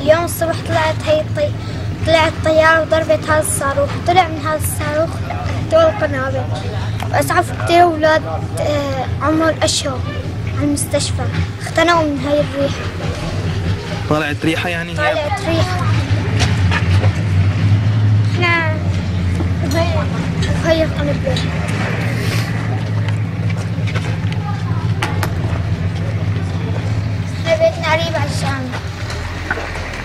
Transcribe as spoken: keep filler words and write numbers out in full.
اليوم الصبح طلعت هي الطي... طلعت طيارة وضربت هذا الصاروخ، طلع من هذا الصاروخ دول قنابل، وأسعف كتير أولاد عمر أشهر على المستشفى، اختنقوا من هاي الريحة. طلعت ريحة يعني؟ طلعت ريحة. احنا وهي قنبلة. احنا بيتنا قريب على الجامعة.